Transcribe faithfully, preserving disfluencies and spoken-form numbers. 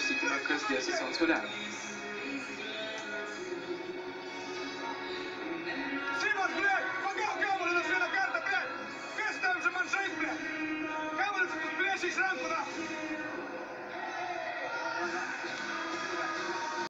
Paklausykime, kas dėsis ant suolelio. Simons, blėt! Pagauk kamuolį nors vieną kartą, blėt! Kas tam čia man žaist, blėt? Kamuolis plėšia iš rankų, na!